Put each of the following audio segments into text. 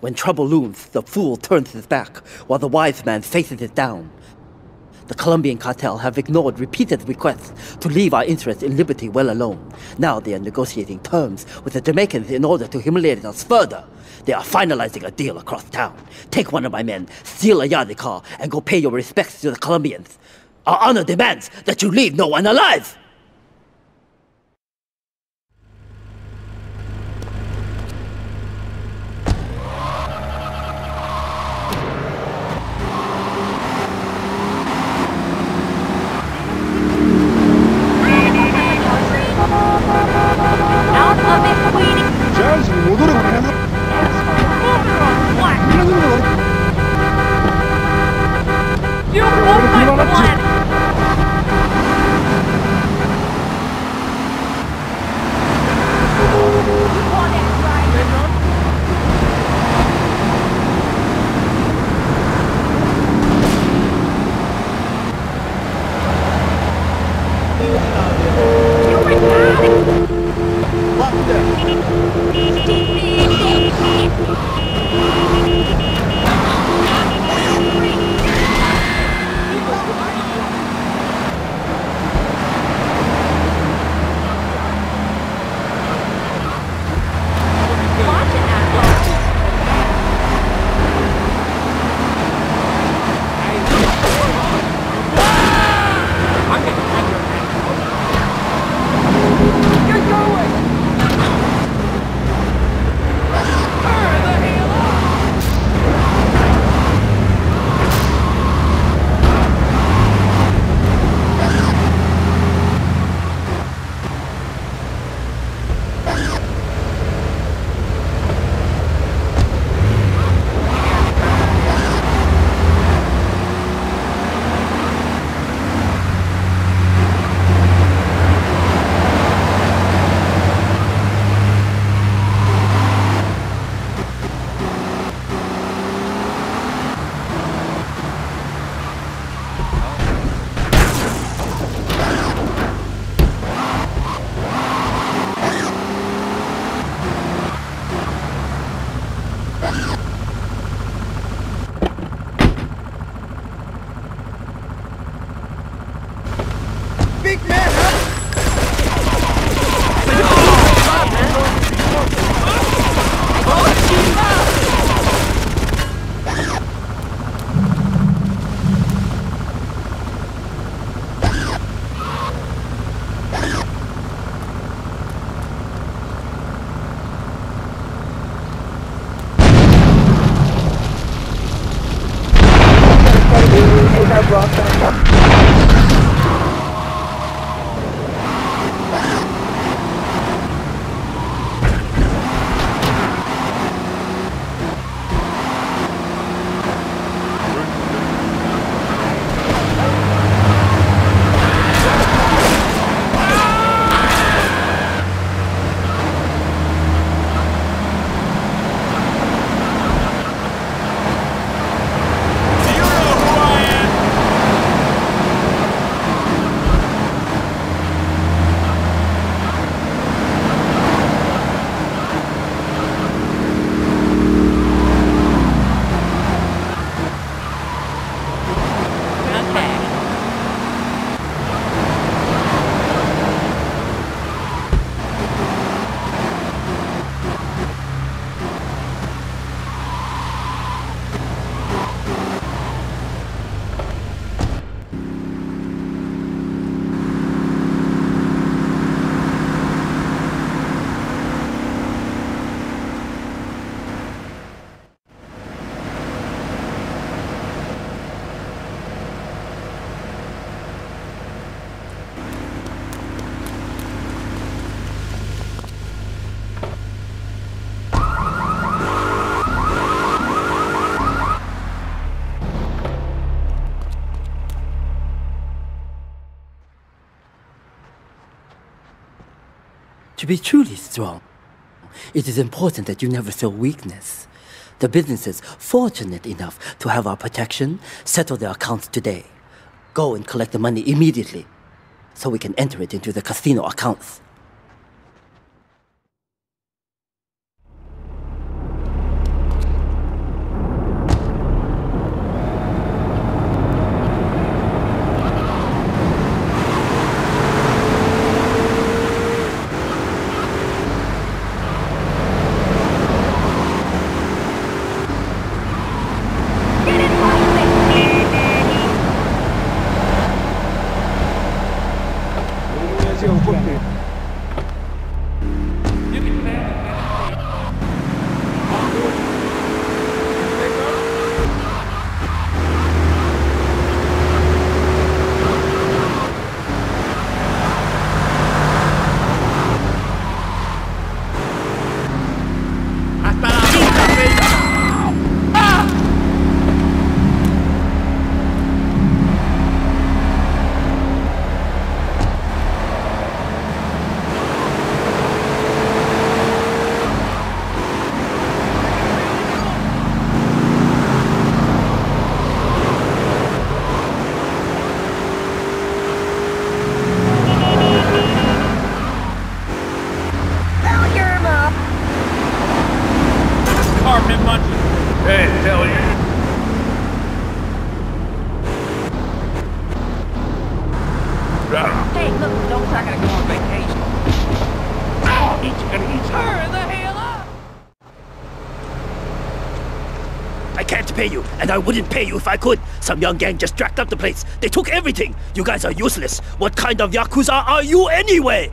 When trouble looms, the fool turns his back, while the wise man faces it down. The Colombian cartel have ignored repeated requests to leave our interests in liberty well alone. Now they are negotiating terms with the Jamaicans in order to humiliate us further. They are finalizing a deal across town. Take one of my men, steal a Yardley car, and go pay your respects to the Colombians. Our honor demands that you leave no one alive! To be truly strong, it is important that you never show weakness. The businesses fortunate enough to have our protection settle their accounts today. Go and collect the money immediately, so we can enter it into the casino accounts. Hey, look, don't I gotta go on vacation. Hurry the hell up! I can't pay you, and I wouldn't pay you if I could. Some young gang just jacked up the place. They took everything. You guys are useless. What kind of Yakuza are you anyway?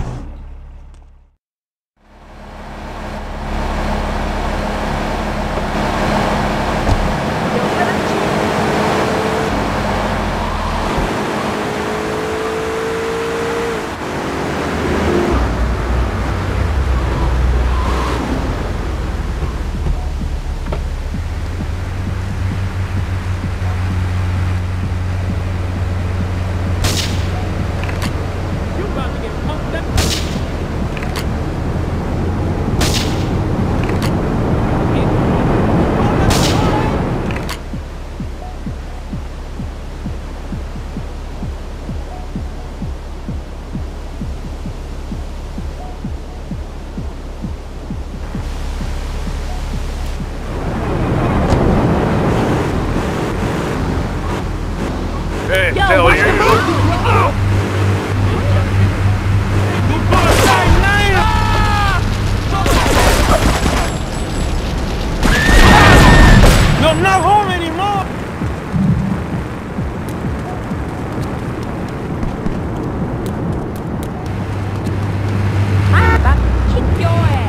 I'm not home anymore! I'm about to kick your ass!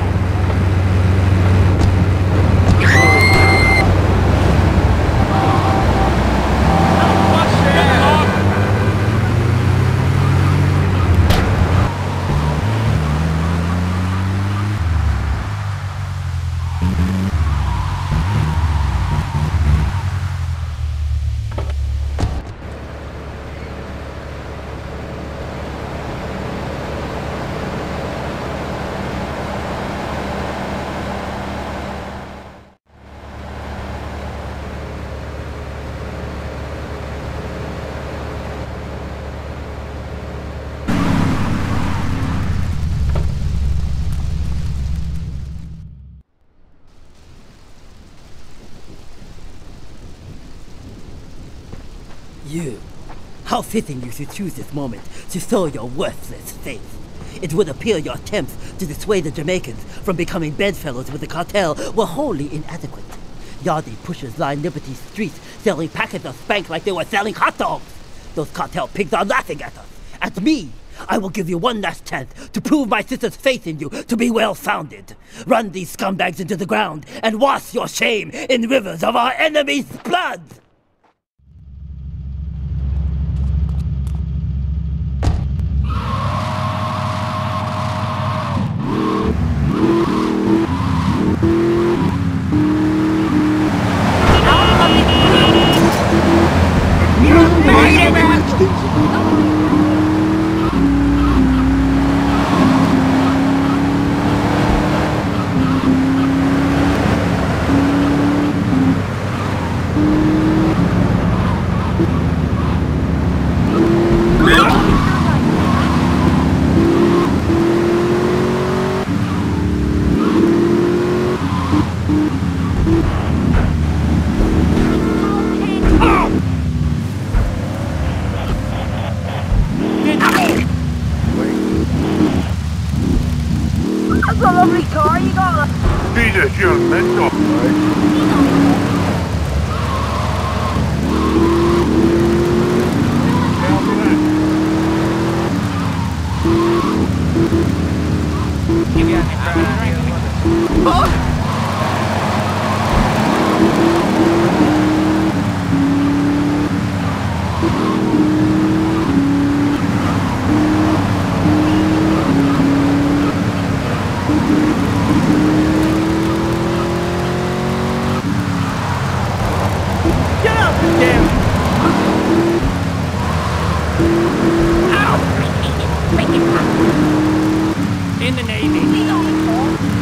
You. How fitting you should choose this moment to show your worthless face. It would appear your attempts to dissuade the Jamaicans from becoming bedfellows with the cartel were wholly inadequate. Yardie pushers line Liberty streets selling packets of spank like they were selling hot dogs. Those cartel pigs are laughing at us. At me. I will give you one last chance to prove my sister's faith in you to be well-founded. Run these scumbags into the ground and wash your shame in rivers of our enemy's blood! That's a lovely car, you got a... Jesus, you're mental, right? Give you a drink. Get up, damn! In the Navy.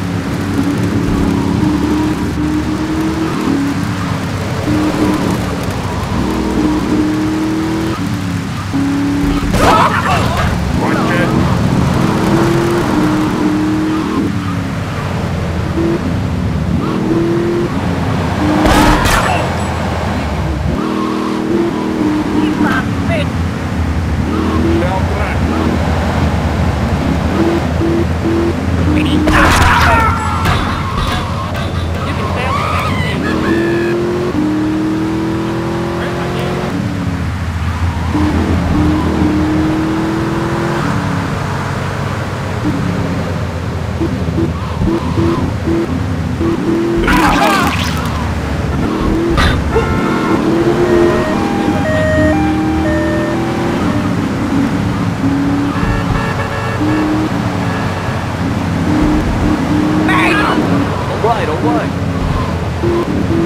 Watch it. Fell flat. You can fail anything. Alright, alright.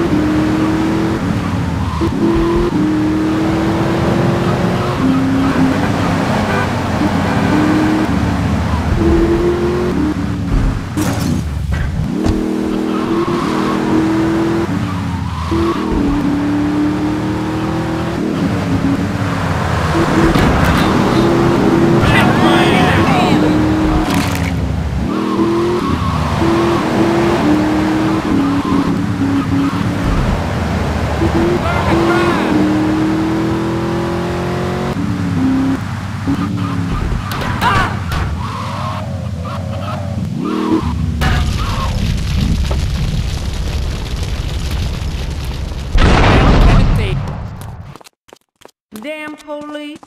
Damn police.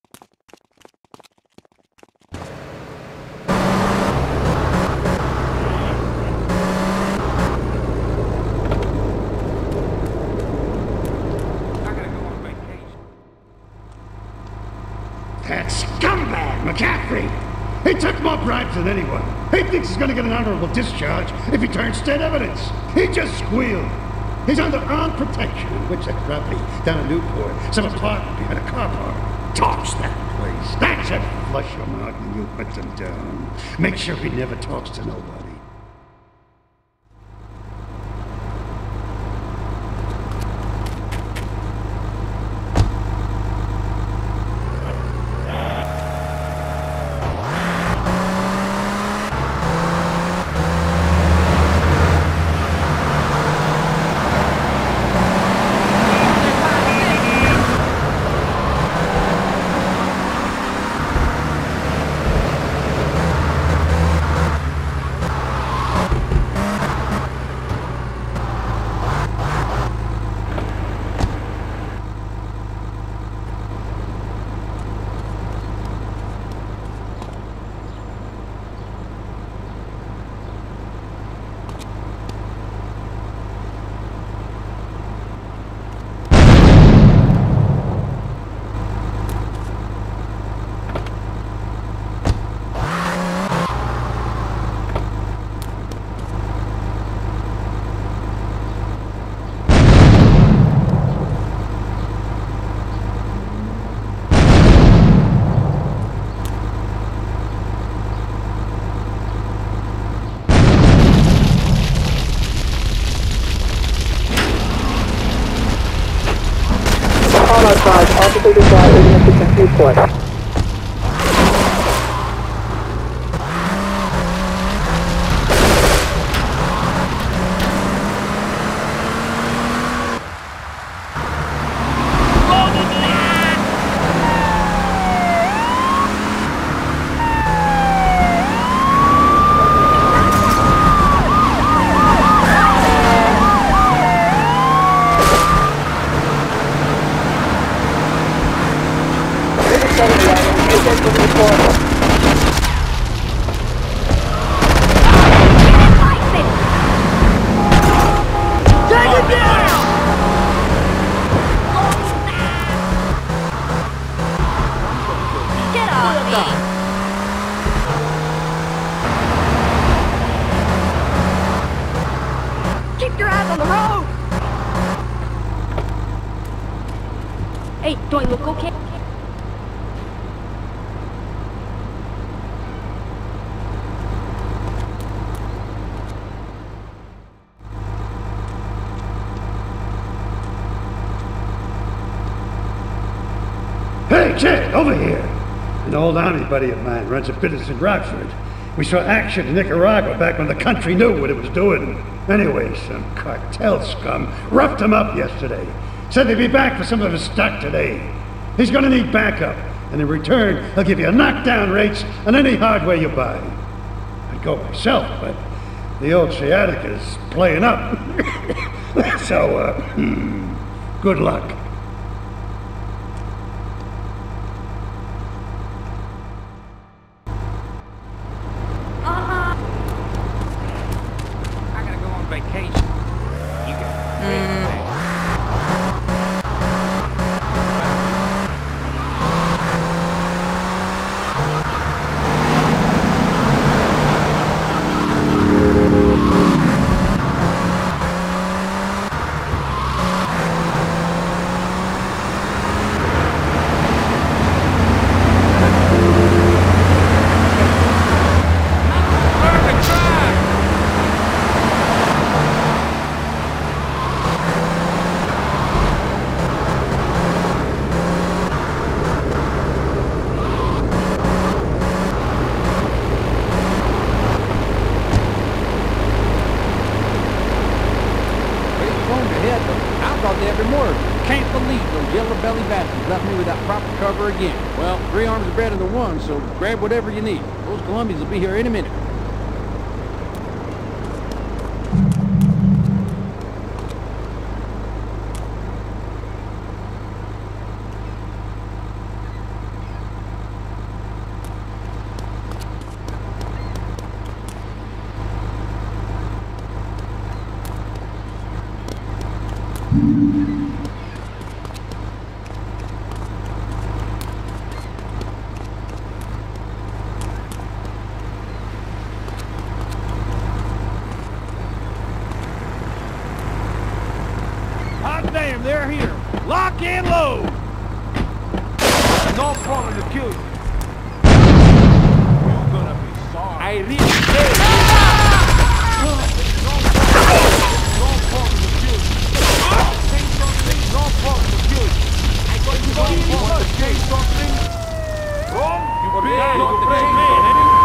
I gotta go on vacation. That scumbag, McCaffrey! He took more bribes than anyone. He thinks he's gonna get an honorable discharge if he turns state evidence. He just squealed. He's under armed protection, which that property down in Newport, some apartment behind a car park. Talks that place. That should flush him out when you put him down. Make sure he never talks to nobody. Do I look okay? Hey, kid, over here! An old army buddy of mine runs a business in Rockford. We saw action in Nicaragua back when the country knew what it was doing. Anyway, some cartel scum roughed him up yesterday. Said they'd be back for some of his stock today. He's gonna need backup, and in return, he'll give you knockdown rates on any hardware you buy. I'd go myself, but the old sciatica's playing up. So, good luck. I gotta go on vacation. You got every morning. Can't believe those yellow belly bastards left me without proper cover again. Well, 3 arms are better than 1, so grab whatever you need. Those Colombians will be here any minute. Hot damn, they're here. Lock and load. No problem to kill you. You're gonna be sorry. I really did. No problem to kill you. Say something. No problem to kill you. I got you want to say something. Wrong? You big brave man, ain't it?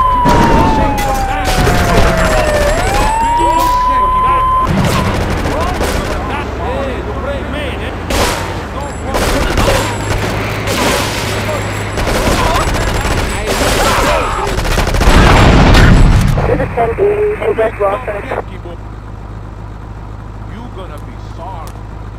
In West Rockford. You're gonna be sorry.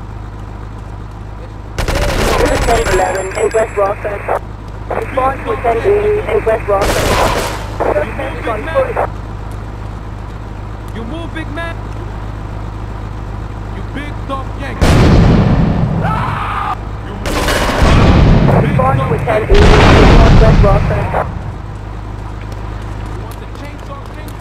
This is 1011 in West Rockford. Response to 1080 in West Rockford. Suspect is on foot. You move, big man. You big tough Yankee. Response to 1080 in West Rockford. You want the chainsaw king?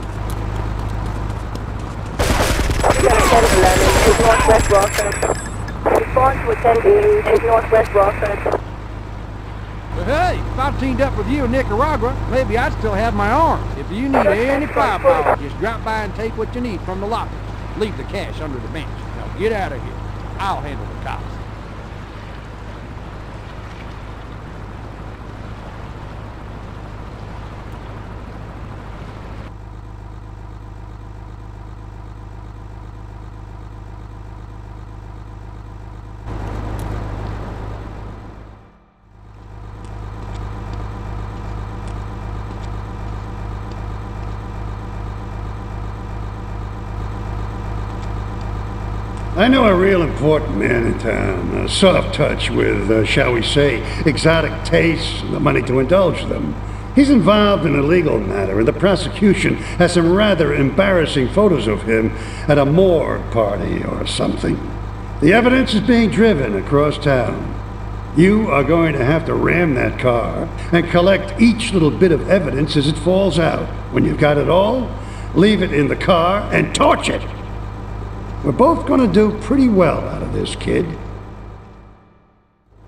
1011 is Northwest Rockford. Response to 1080 is Northwest Rockford. But hey, if I teamed up with you in Nicaragua, maybe I'd still have my arms. If you need any firepower, just drop by and take what you need from the lockers. Leave the cash under the bench. Now get out of here. I'll handle the cops. I know a real important man in town, a soft touch with, shall we say, exotic tastes and the money to indulge them. He's involved in a legal matter, and the prosecution has some rather embarrassing photos of him at a morgue party or something. The evidence is being driven across town. You are going to have to ram that car and collect each little bit of evidence as it falls out. When you've got it all, leave it in the car and torch it. We're both going to do pretty well out of this, kid.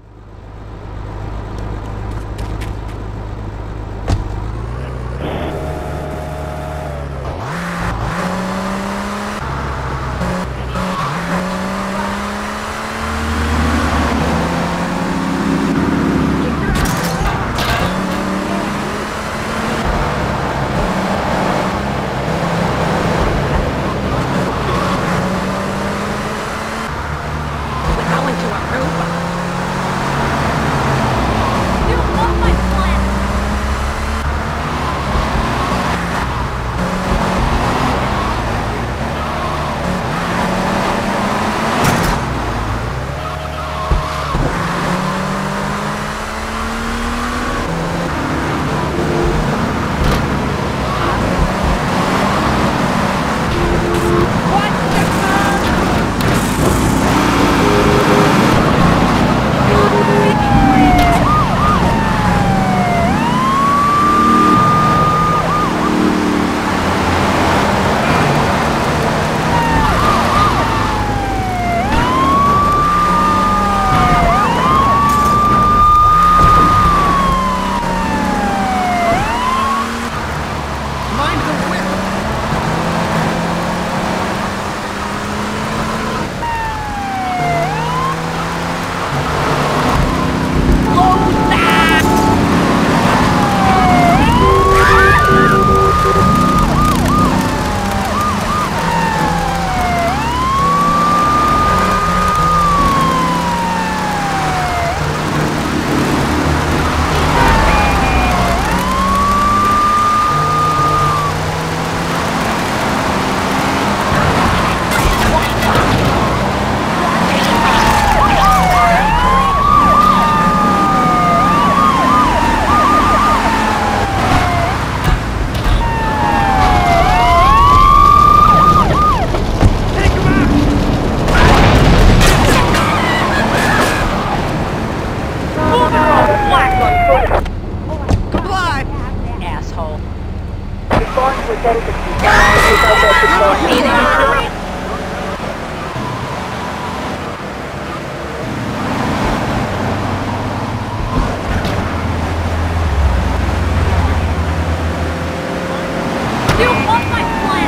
Response to 1065. You want my plan?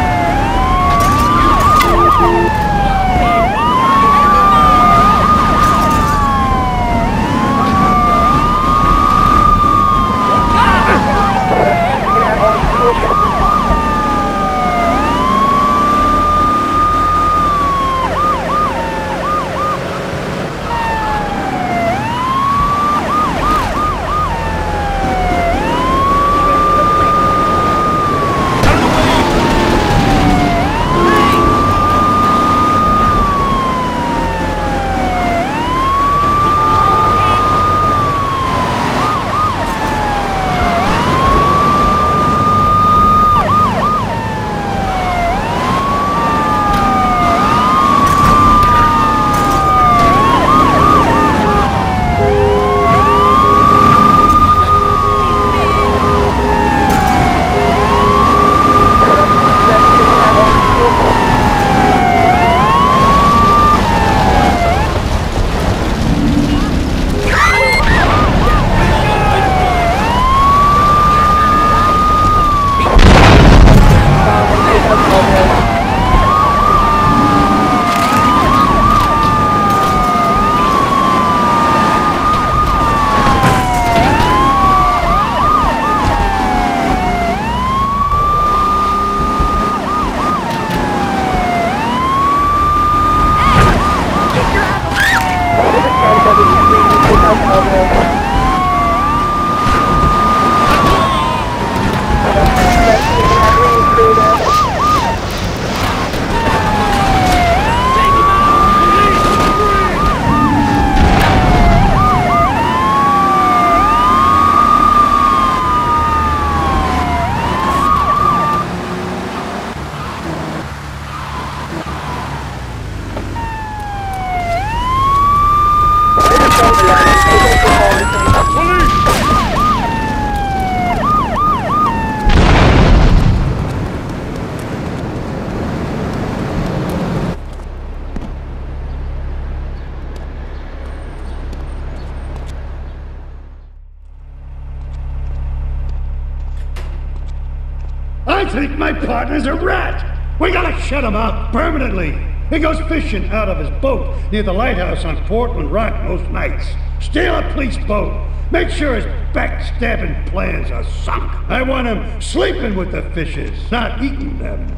I think my partner's a rat. We gotta shut him up permanently. He goes fishing out of his boat near the lighthouse on Portland Rock most nights. Steal a police boat. Make sure his backstabbing plans are sunk. I want him sleeping with the fishes, not eating them.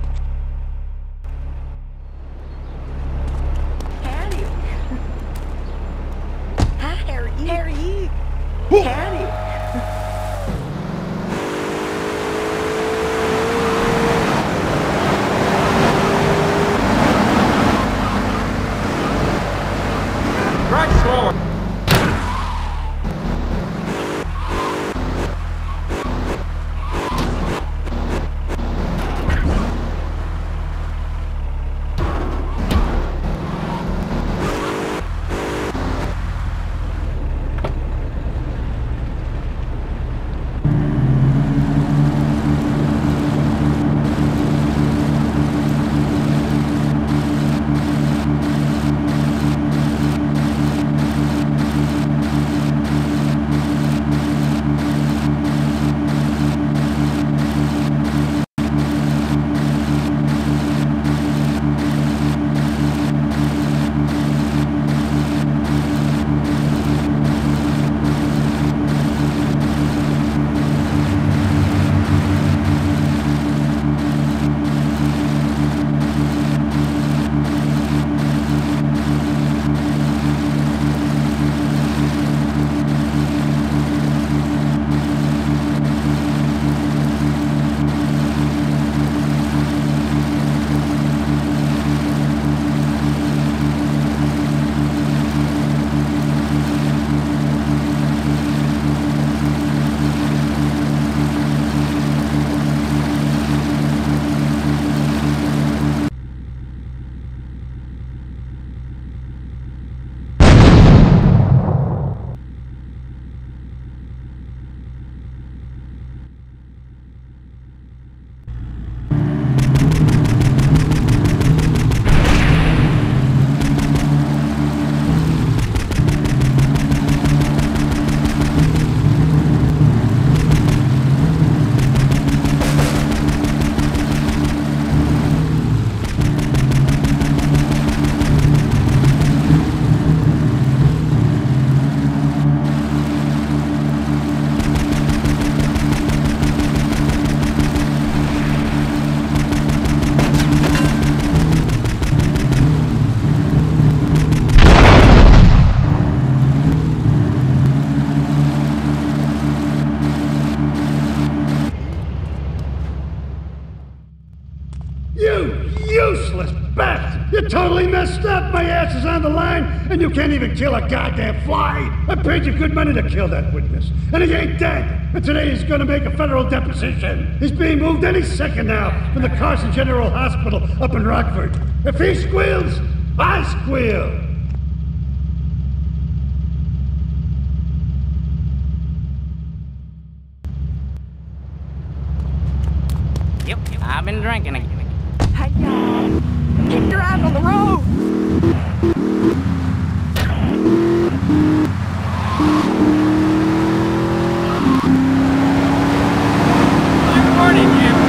Harry. Hi, Harry. Harry. Harry. Drive slower. You useless bastard! You totally messed up! My ass is on the line, and you can't even kill a goddamn fly! I paid you good money to kill that witness, and he ain't dead! And today he's gonna make a federal deposition! He's being moved any second now from the Carson General Hospital up in Rockford. If he squeals, I squeal! Yep, I've been drinking again. Hey, y'all. Keep your eyes on the road. Good morning, Jim.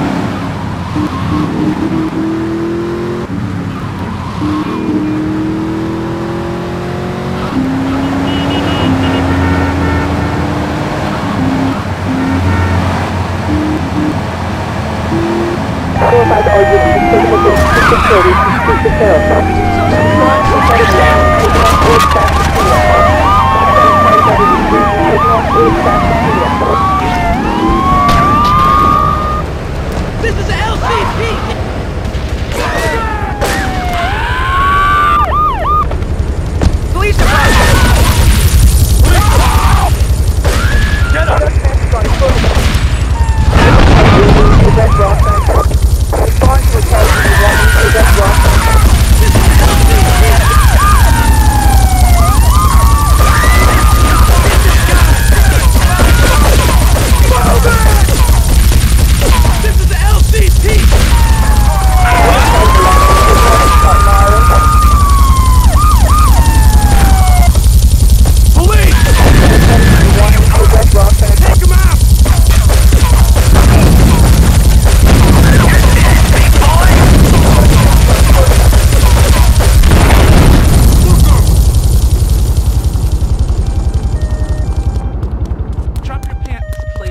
This is LCP! Police department! Get up! Respond to a This is LCP! Police! Take him out! Drop your pants, please.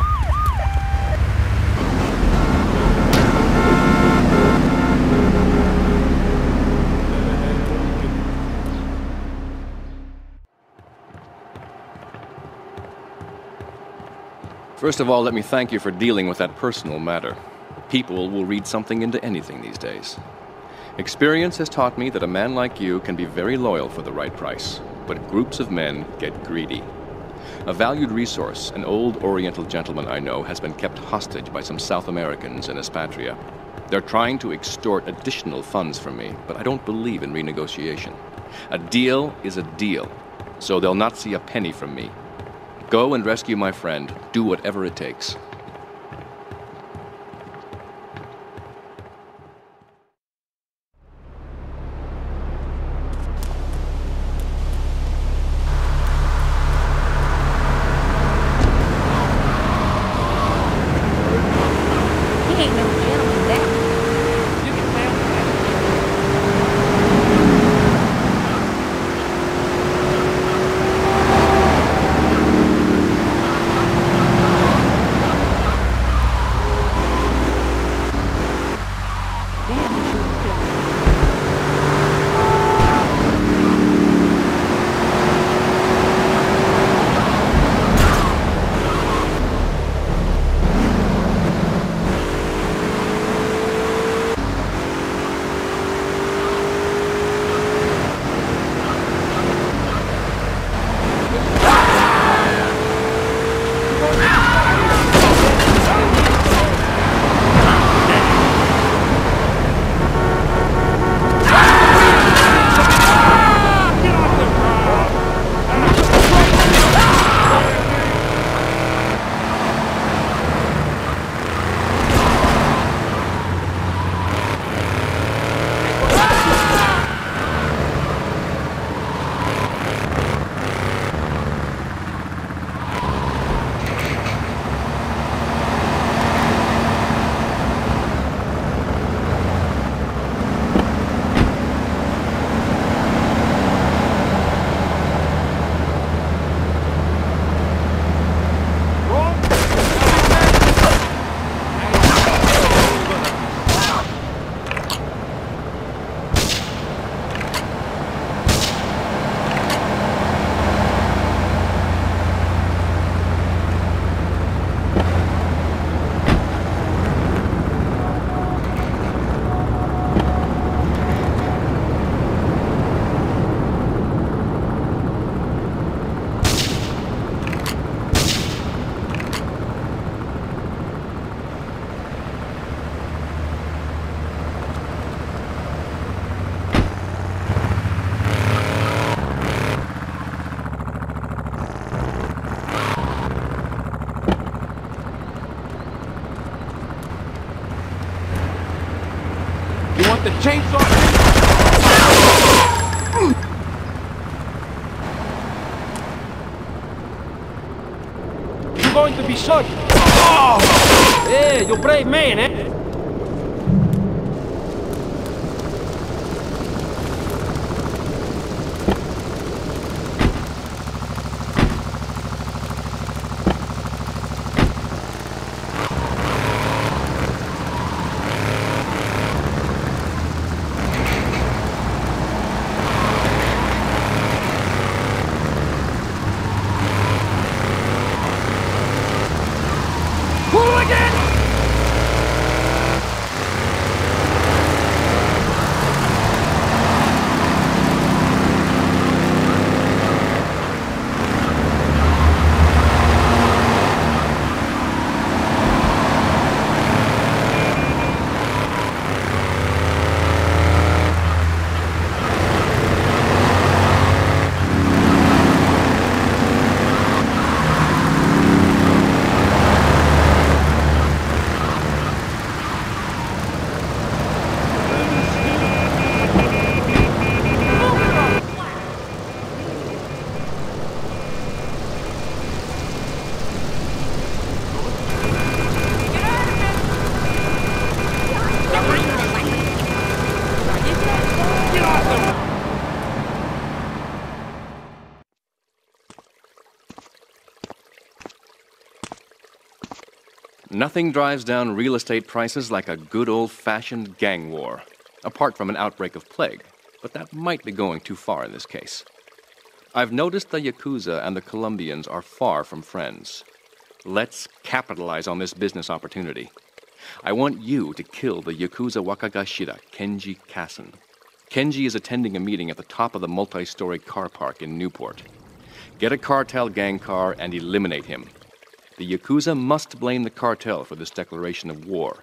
First of all, let me thank you for dealing with that personal matter. People will read something into anything these days. Experience has taught me that a man like you can be very loyal for the right price, but groups of men get greedy. A valued resource, an old Oriental gentleman I know, has been kept hostage by some South Americans in Espatria. They're trying to extort additional funds from me, but I don't believe in renegotiation. A deal is a deal, so they'll not see a penny from me. Go and rescue my friend. Do whatever it takes. He ain't no gentleman that. You can tell me that. Want the chainsaw? You're going to be shot. Oh! Hey, you brave man, eh? Nothing drives down real estate prices like a good old-fashioned gang war, apart from an outbreak of plague, but that might be going too far in this case. I've noticed the Yakuza and the Colombians are far from friends. Let's capitalize on this business opportunity. I want you to kill the Yakuza Wakagashira, Kenji Kassen. Kenji is attending a meeting at the top of the multi-story car park in Newport. Get a cartel gang car and eliminate him. The Yakuza must blame the cartel for this declaration of war.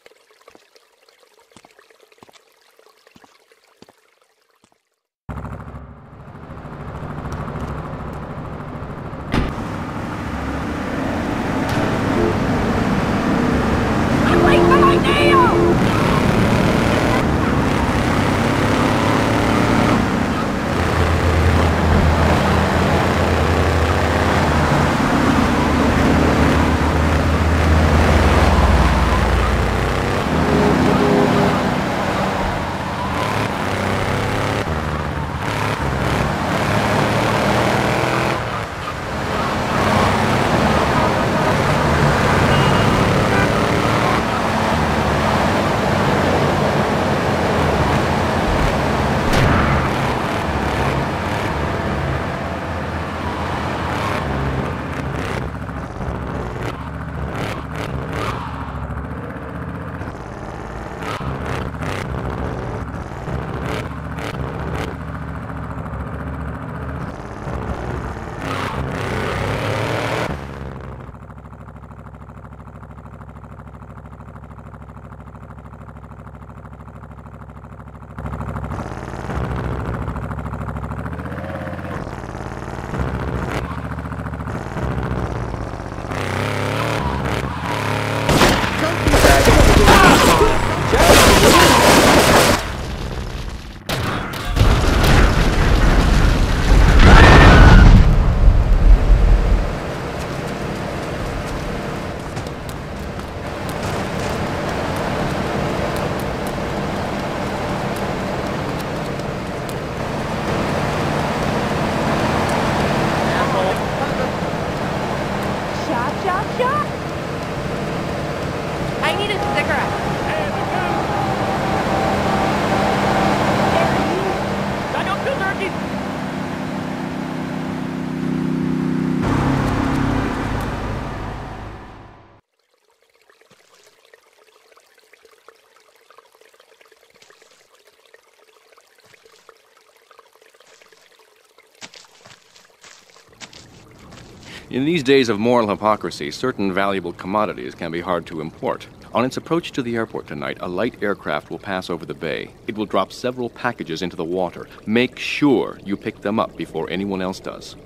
In these days of moral hypocrisy, certain valuable commodities can be hard to import. On its approach to the airport tonight, a light aircraft will pass over the bay. It will drop several packages into the water. Make sure you pick them up before anyone else does.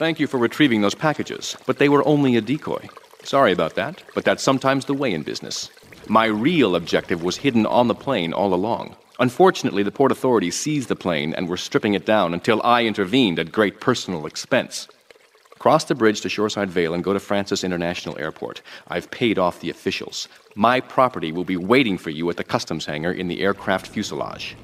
Thank you for retrieving those packages, but they were only a decoy. Sorry about that, but that's sometimes the way in business. My real objective was hidden on the plane all along. Unfortunately, the port authorities seized the plane and were stripping it down until I intervened at great personal expense. Cross the bridge to Shoreside Vale and go to Francis International Airport. I've paid off the officials. My property will be waiting for you at the customs hangar in the aircraft fuselage.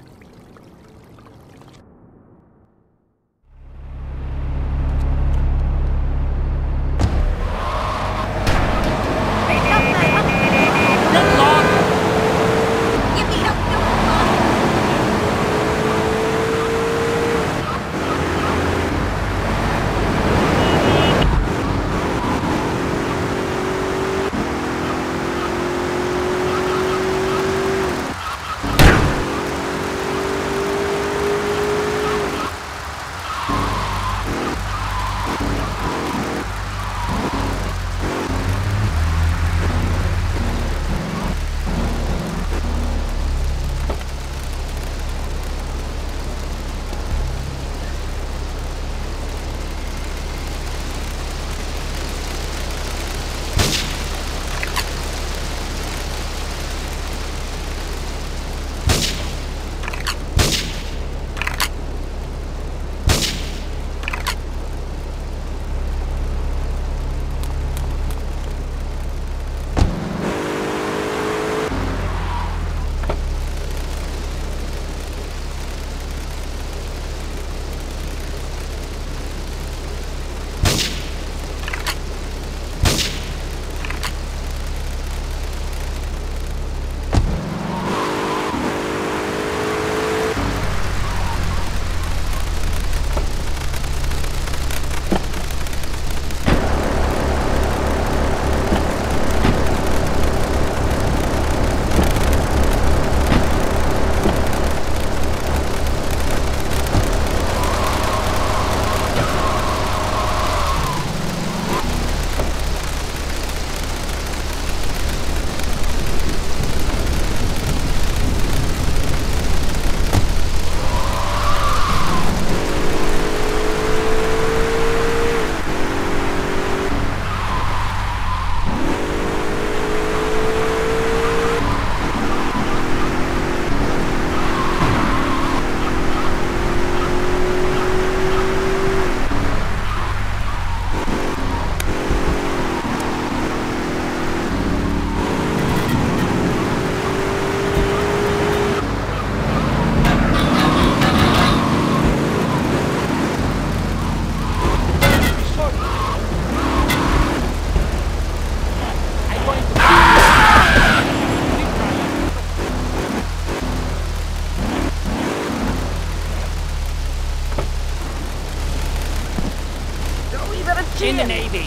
In the Navy.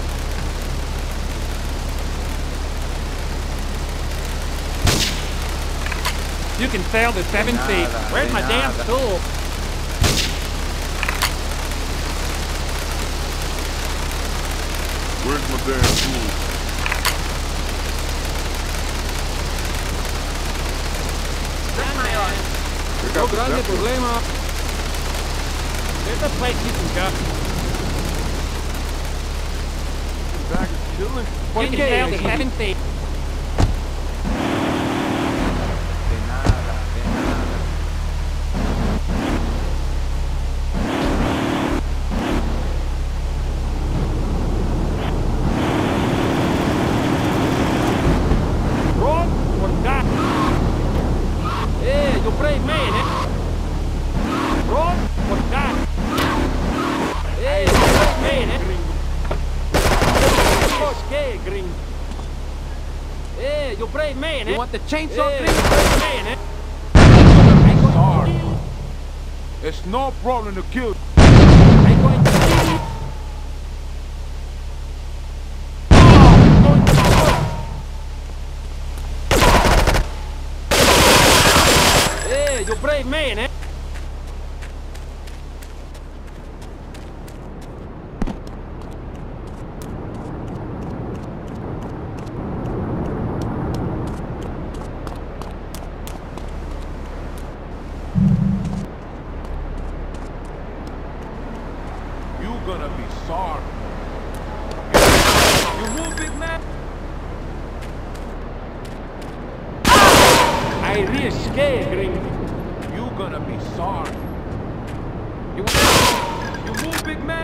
You can sail to 7 feet. Where's my damn tool? Where's my damn tool? No grande problema. There's a place you can go. Back chilling. You can sail to 7 feet. You want the chainsaw thing? Hard. It's no problem to kill. Hey, you brave man, eh? You're gonna be Hey, risque, gringo. You gonna be sorry. You move, big man.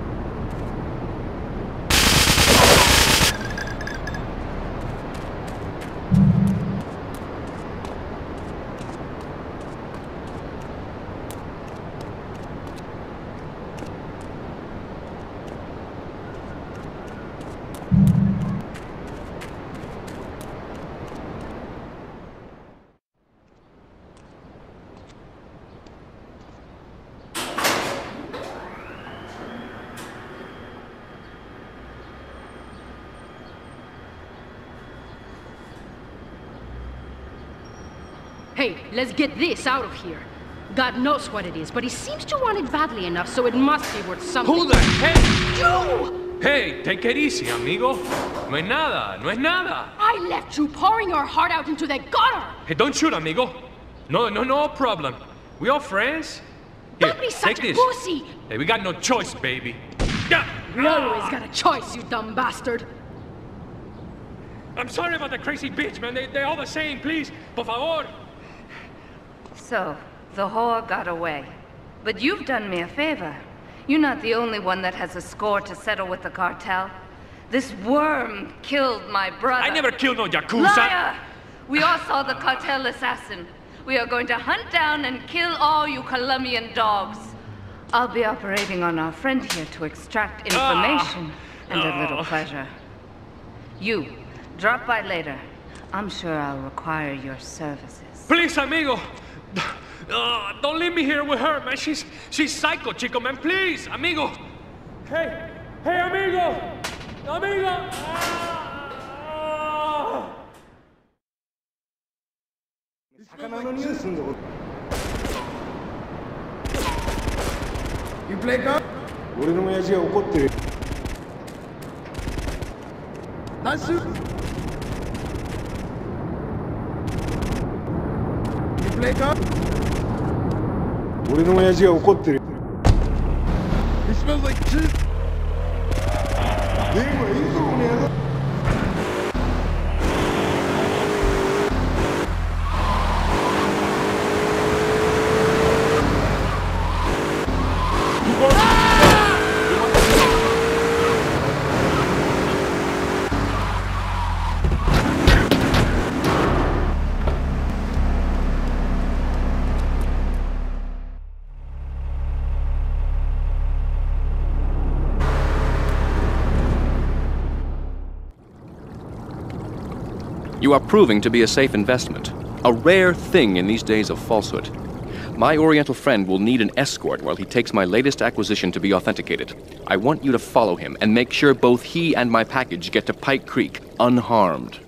Hey, let's get this out of here. God knows what it is, but he seems to want it badly enough, so it must be worth something. Who the heck? You! Hey, take it easy, amigo. No es nada, no es nada. I left you pouring your heart out into the gutter! Hey, don't shoot, amigo. No problem. We all friends. Here, Don't be such take a this. pussy! Hey, we got no choice, baby. Yeah. You always got a choice, you dumb bastard. I'm sorry about the crazy bitch, man. They're all the same, please. Por favor. So, the whore got away. But you've done me a favor. You're not the only one that has a score to settle with the cartel. This worm killed my brother. I never killed no Yakuza. Liar! We all saw the cartel assassin. We are going to hunt down and kill all you Colombian dogs. I'll be operating on our friend here to extract information and a little pleasure. You, drop by later. I'm sure I'll require your services. Please, amigo. Don't leave me here with her, man. She's psycho, chico, man. Please, amigo. Hey, amigo. Amigo. You play God? 俺の親父は怒ってる。 Nice suit. You play God? 俺の親父は怒ってる。 He smells like shit. でもいいぞ、この野郎。 You are proving to be a safe investment, a rare thing in these days of falsehood. My Oriental friend will need an escort while he takes my latest acquisition to be authenticated. I want you to follow him and make sure both he and my package get to Pike Creek unharmed.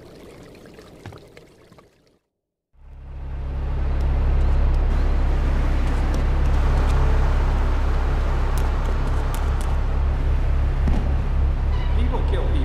People kill people.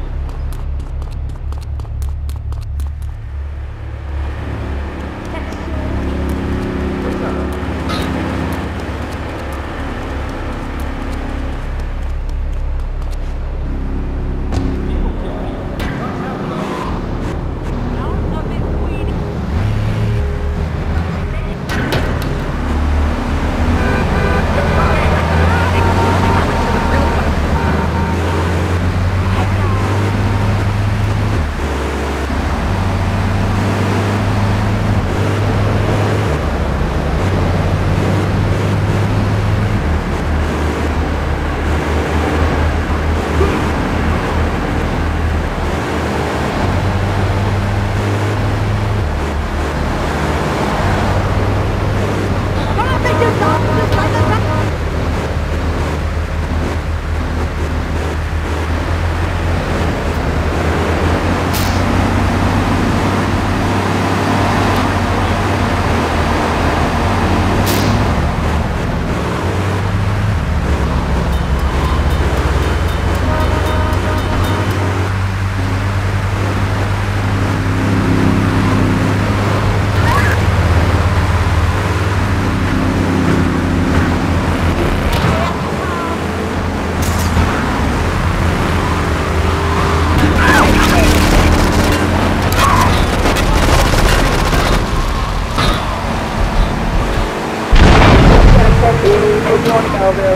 81 Belleville.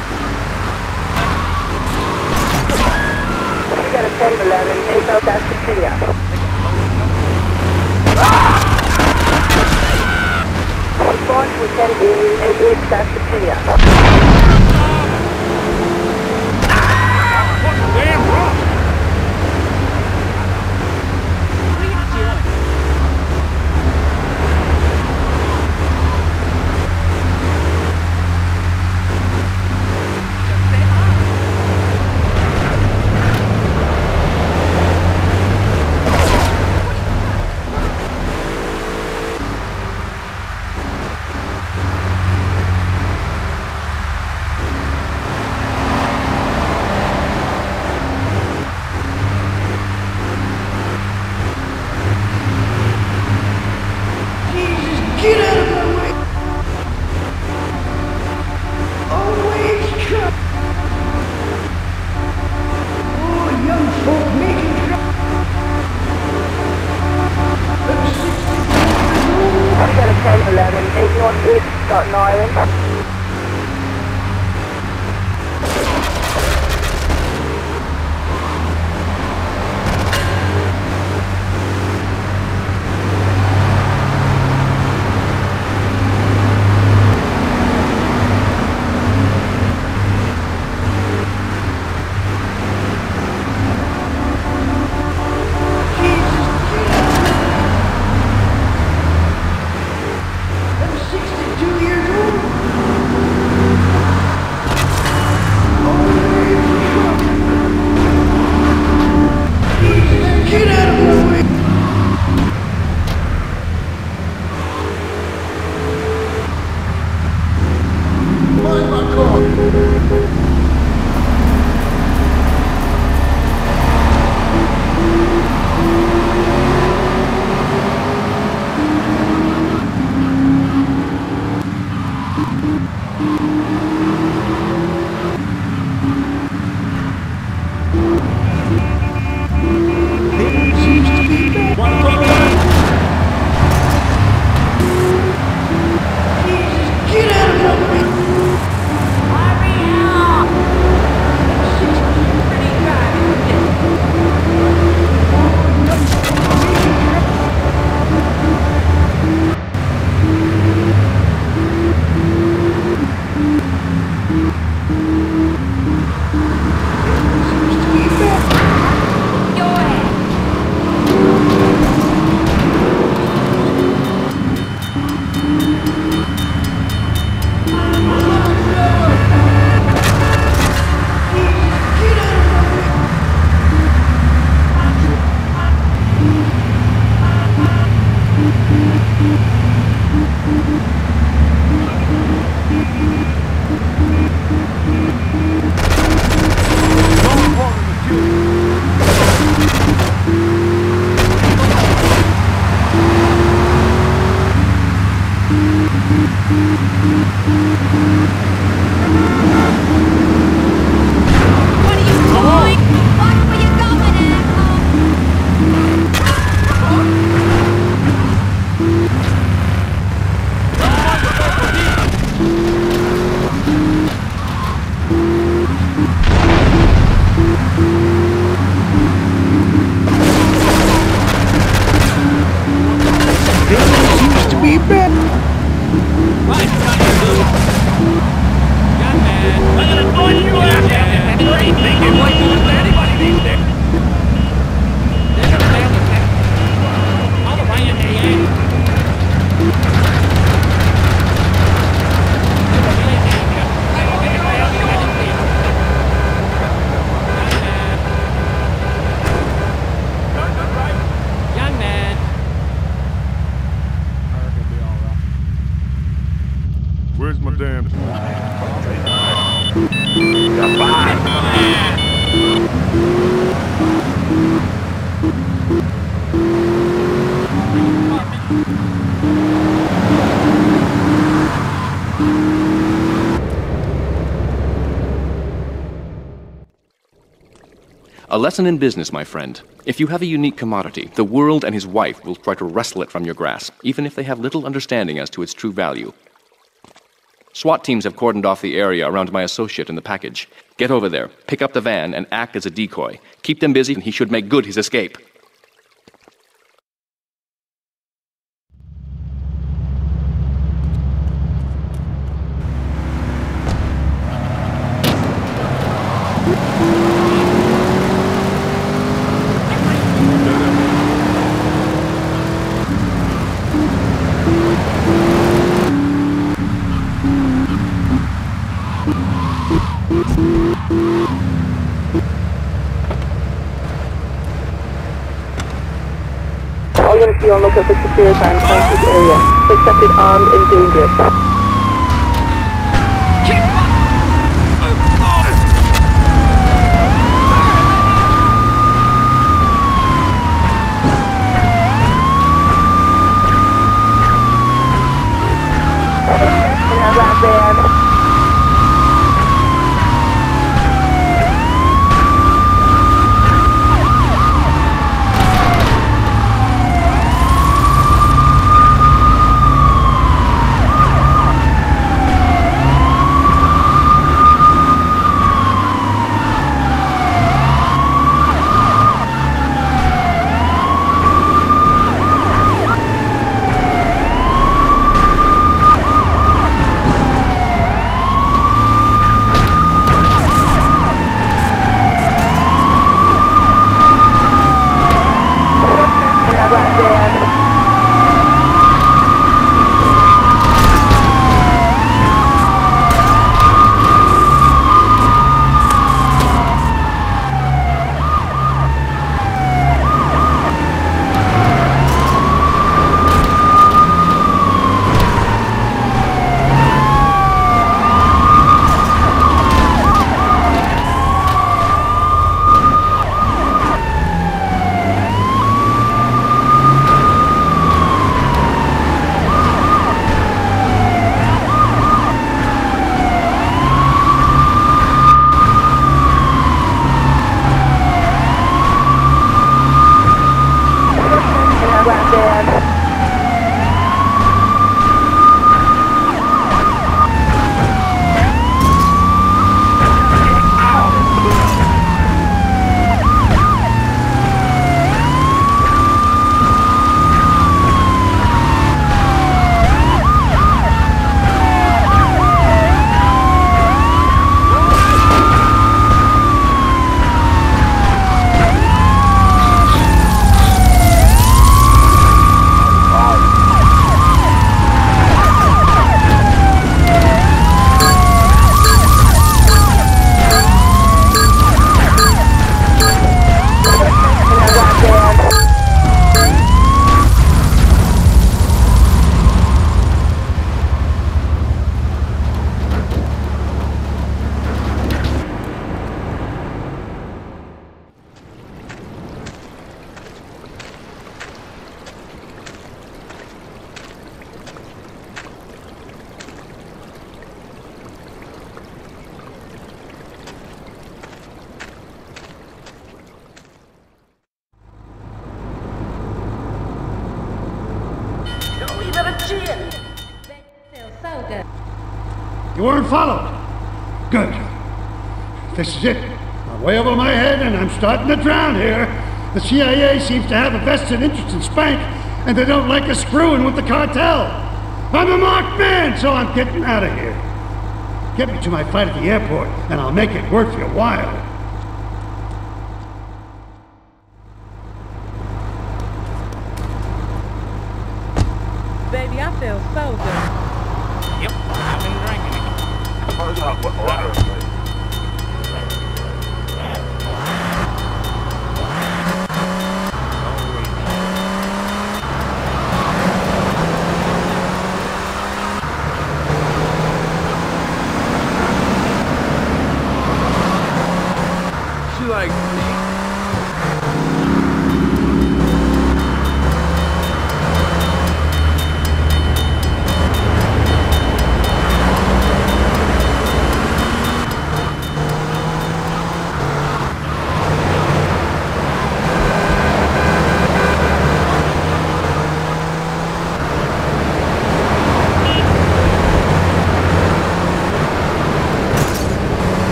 We got a 1011 in South Astoria. Respond to a 10B in East Astoria. Damn rock! Where's my damn... A lesson in business, my friend. If you have a unique commodity, the world and his wife will try to wrestle it from your grasp, even if they have little understanding as to its true value. SWAT teams have cordoned off the area around my associate and the package. Get over there, pick up the van, and act as a decoy. Keep them busy, and he should make good his escape. All units be on lookout for secure van transit area. Suspected armed and dangerous. You weren't followed? Good. This is it. I'm way over my head and I'm starting to drown here. The CIA seems to have a vested interest in Spank, and they don't like us screwing with the cartel. I'm a marked man, so I'm getting out of here. Get me to my flight at the airport, and I'll make it worth your while. Baby, I feel so good. Yep, I've been drinking it. She like me.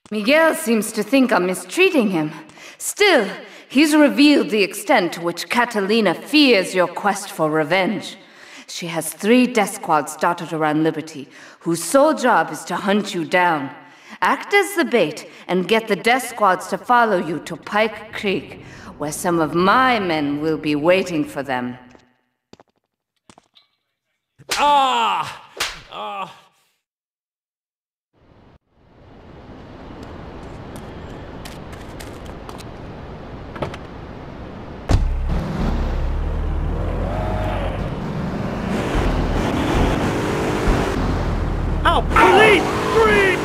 Miguel seems to think I'm mistreating him. Still, he's revealed the extent to which Catalina fears your quest for revenge. She has 3 death squads dotted around Liberty, whose sole job is to hunt you down. Act as the bait and get the death squads to follow you to Pike Creek, where some of my men will be waiting for them. Police! Free!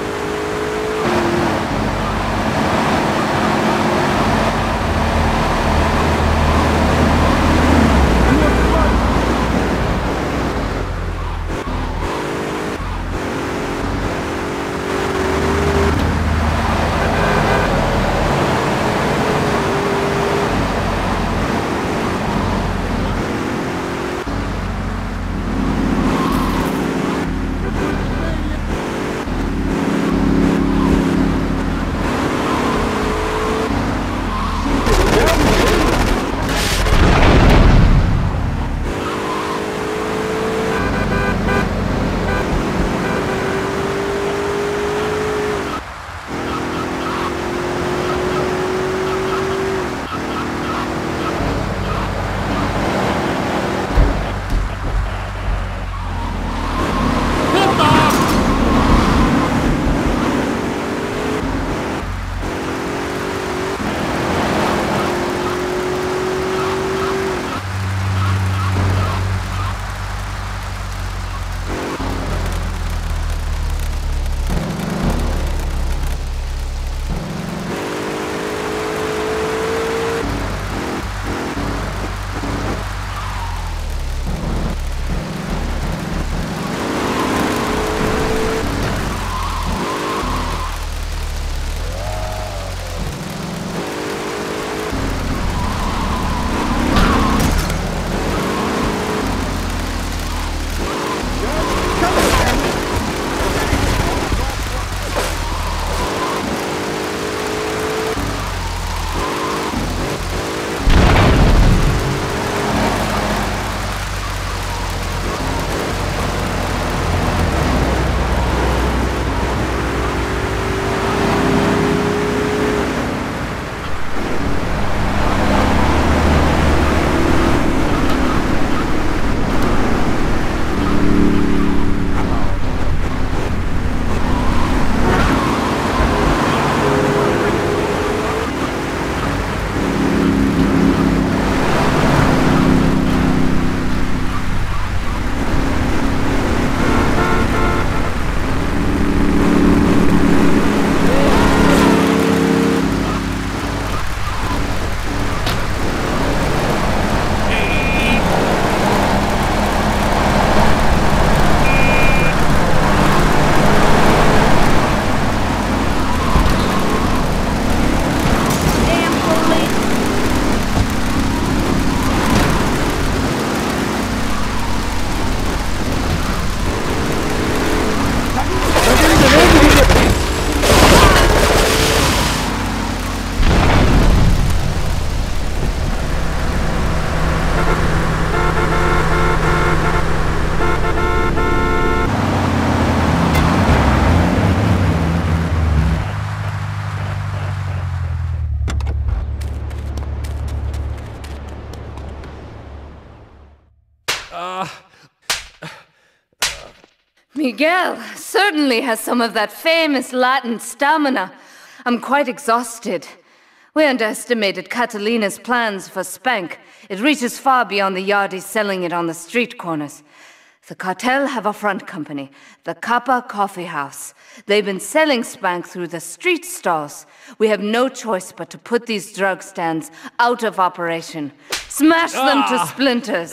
Miguel certainly has some of that famous Latin stamina. I'm quite exhausted. We underestimated Catalina's plans for Spank. It reaches far beyond the yardies selling it on the street corners. The cartel have a front company, the Kappa Coffee House. They've been selling Spank through the street stalls. We have no choice but to put these drug stands out of operation. Smash them to splinters.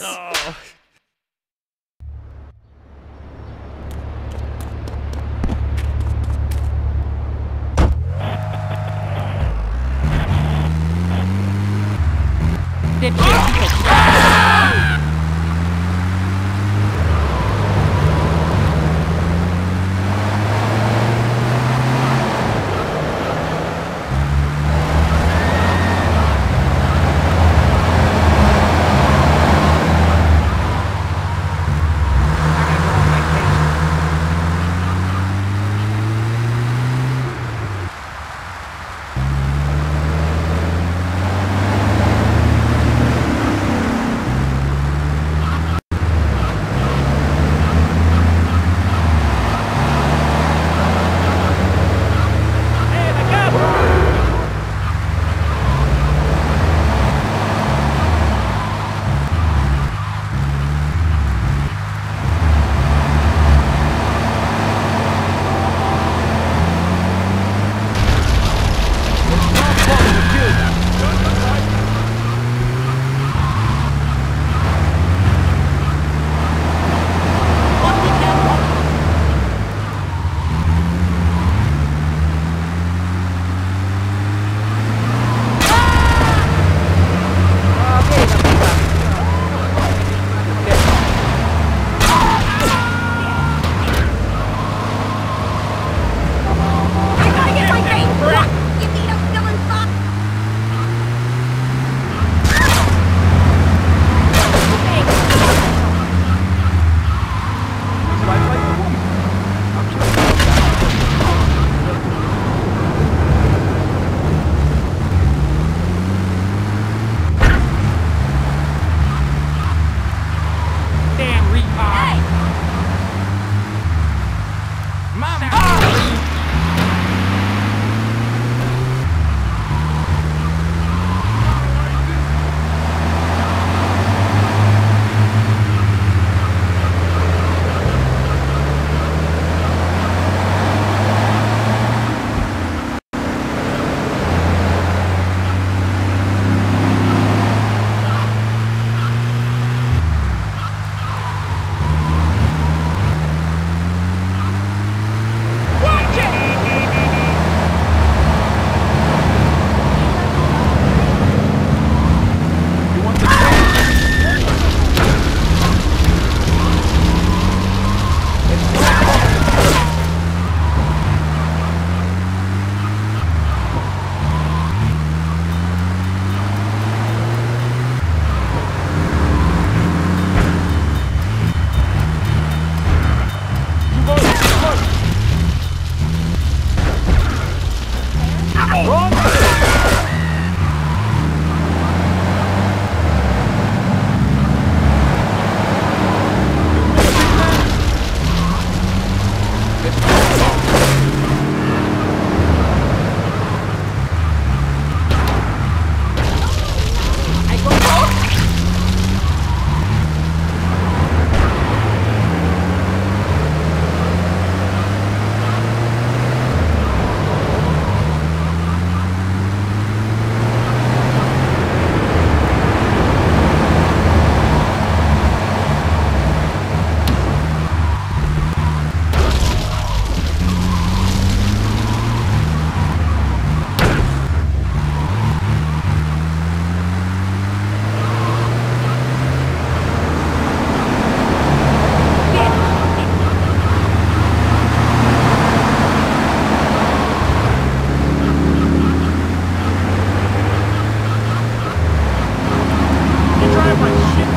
you drive my shit?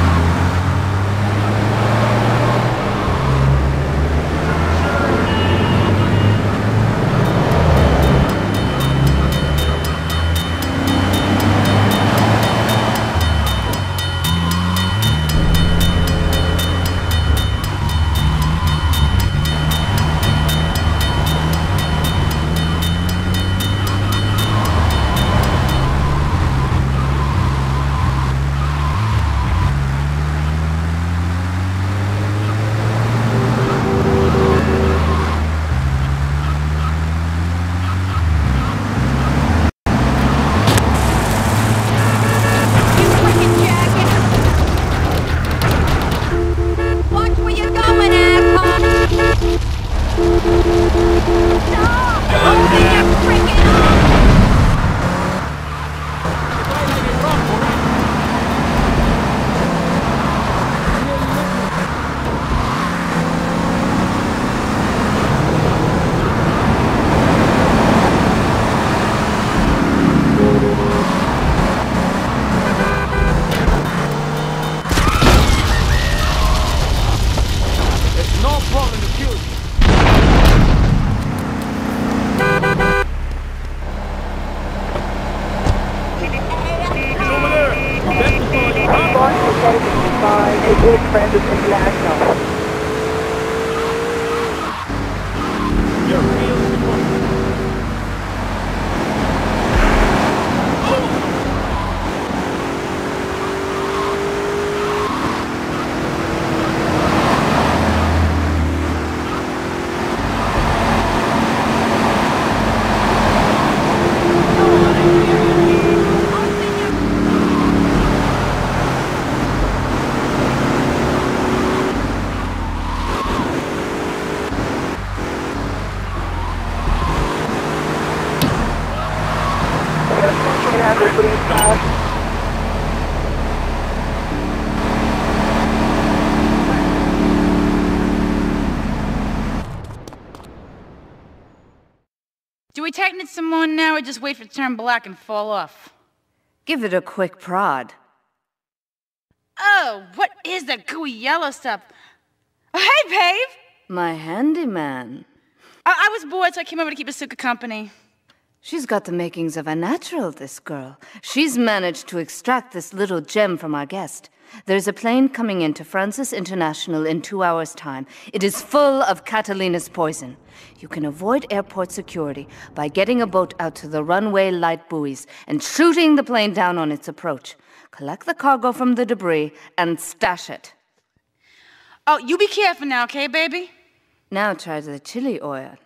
Do we tighten it some more now or just wait for it to turn black and fall off? Give it a quick prod. Oh, what is that gooey yellow stuff? Oh, hey, babe! My handyman. I was bored, so I came over to keep Asuka company. She's got the makings of a natural, this girl. She's managed to extract this little gem from our guest. There's a plane coming into Francis International in 2 hours' time. It is full of Catalina's poison. You can avoid airport security by getting a boat out to the runway light buoys and shooting the plane down on its approach. Collect the cargo from the debris and stash it. Oh, you be careful now, okay, baby? Now try the chili oil.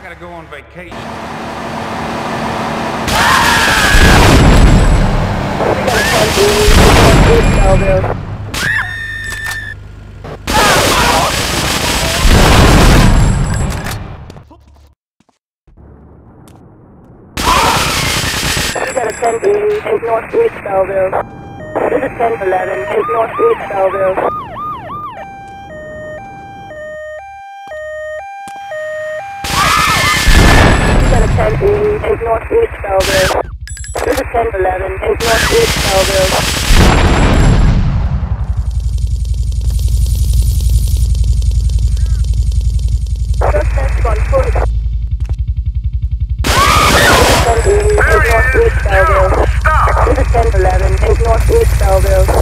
gotta go on vacation. We got a 10-80, take northeast Belleville. This is 10-11, take northeast Belleville. We got a 10-80, take northeast Belleville. This is 10-11, take northeast Belleville. Suspects on foot. 10-80, take northeast Belleville. This is 10-11, take northeast Belleville.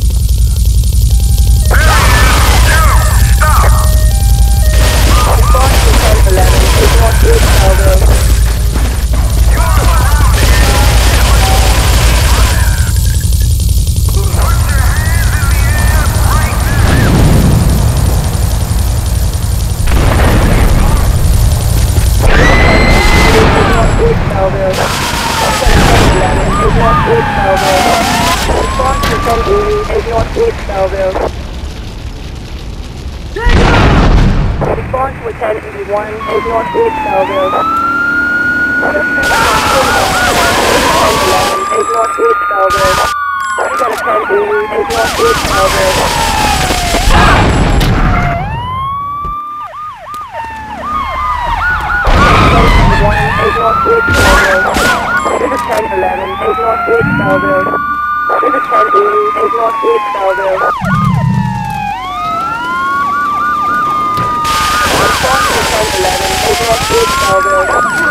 Response to 10-11, take northeast Belleville. Northeast Belleville. Northeast Belleville. Response to 10-80, take northeast Belleville. Response to 10-81, take northeast Belleville. 10-11, take northeast Belleville. We got a 10-80, take northeast Belleville. Take northeast Belleville. This is 10-11, take northeast Belleville. This is 10-80, take northeast Belleville. Response to 10-11, take northeast Belleville.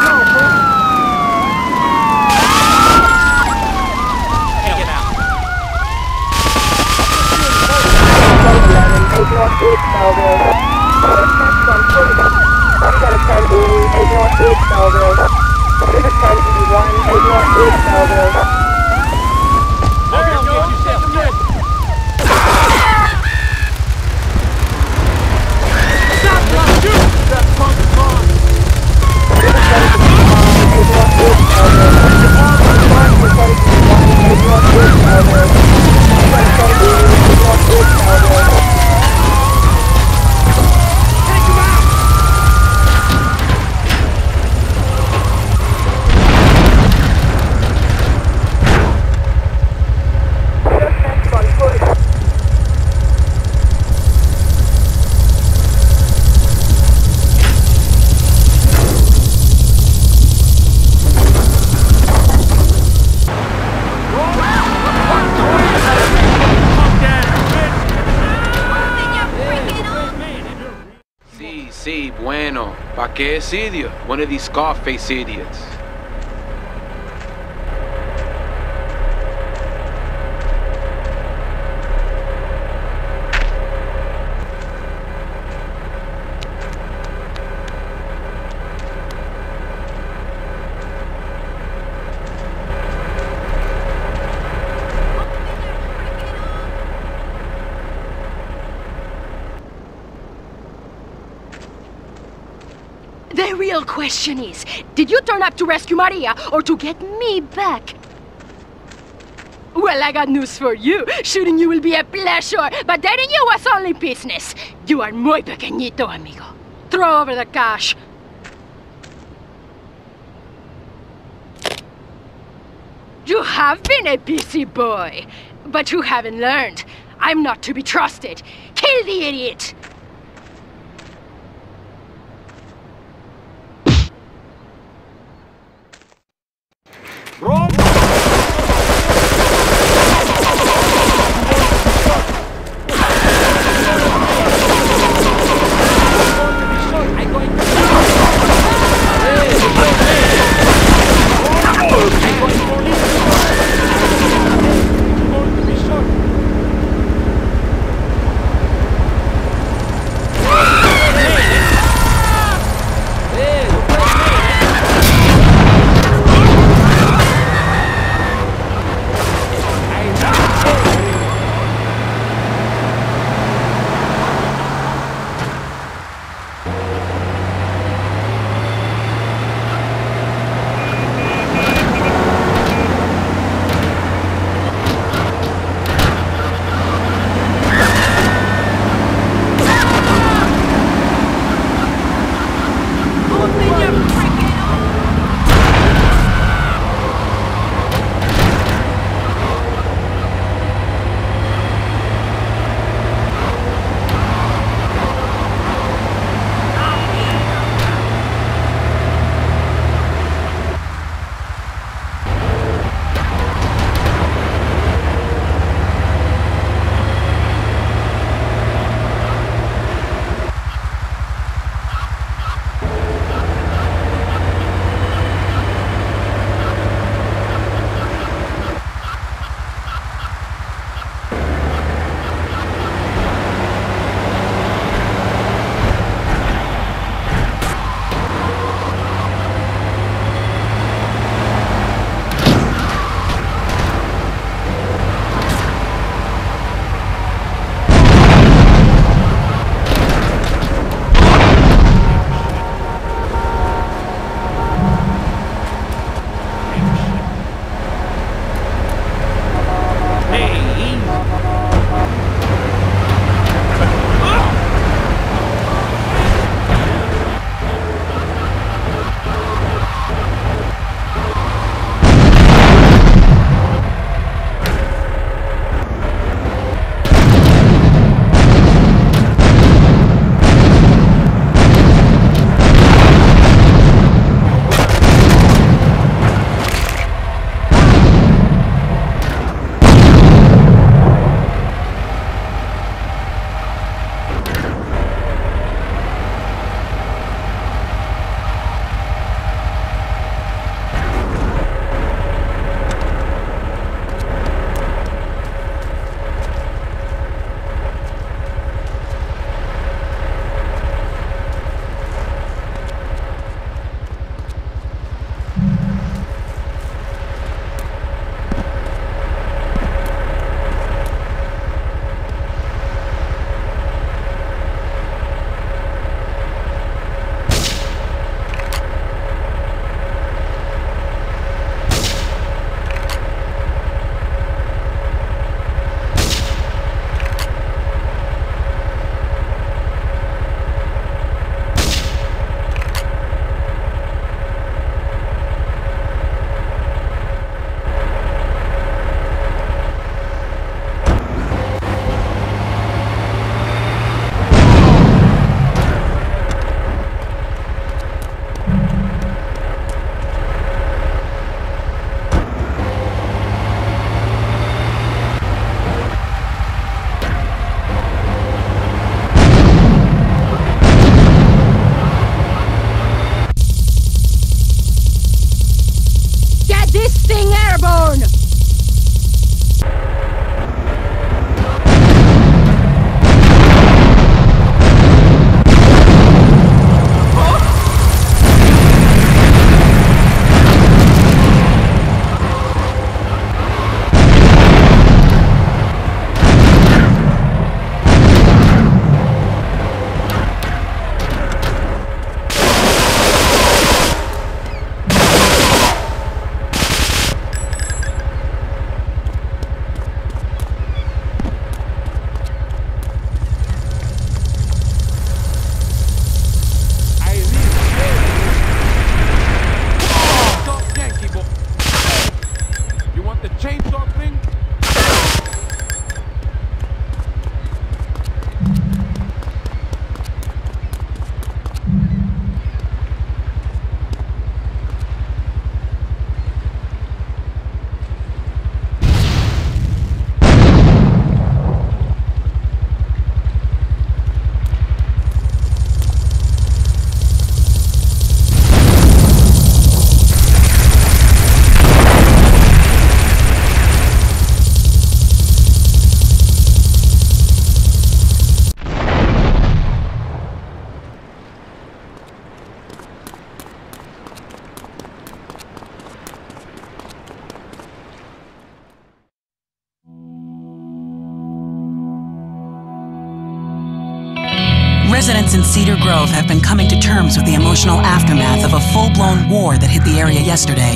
10-11, take northeast Belleville. Suspects on foot. We got a 10-80, take northeast Belleville. This is 10-81, take northeast Belleville. Sí, bueno. ¿Pa' qué es idiot? One of these Scarface idiots. The real question is, did you turn up to rescue Maria or to get me back? Well, I got news for you. Shooting you will be a pleasure, but dating you was only business. You are muy pequeñito, amigo. Throw over the cash. You have been a busy boy, but you haven't learned. I'm not to be trusted. Kill the idiot! Wrong! this thing airborne! Residents in Cedar Grove have been coming to terms with the emotional aftermath of a full-blown war that hit the area yesterday.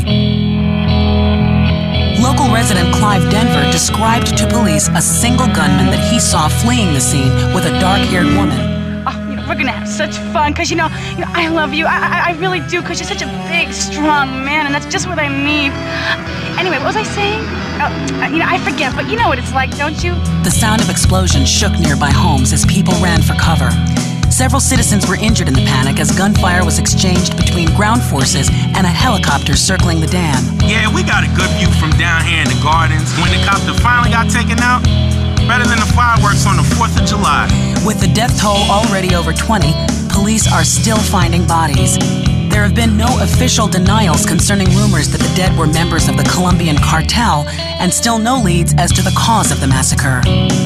Local resident Clive Denver described to police a single gunman that he saw fleeing the scene with a dark-haired woman. We're gonna have such fun, cause you know, I love you. I really do, cause you're such a big, strong man, and that's just what I need. Anyway, what was I saying? I forget, but you know what it's like, don't you? The sound of explosions shook nearby homes as people ran for cover. Several citizens were injured in the panic as gunfire was exchanged between ground forces and a helicopter circling the dam. Yeah, we got a good view from down here in the gardens. When the copter finally got taken out, better than the fireworks on the 4th of July. With the death toll already over 20, police are still finding bodies. There have been no official denials concerning rumors that the dead were members of the Colombian cartel, and still no leads as to the cause of the massacre.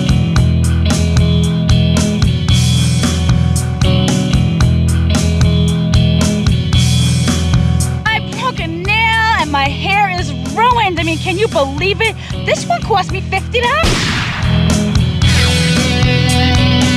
My hair is ruined. I mean, can you believe it? This one cost me $50.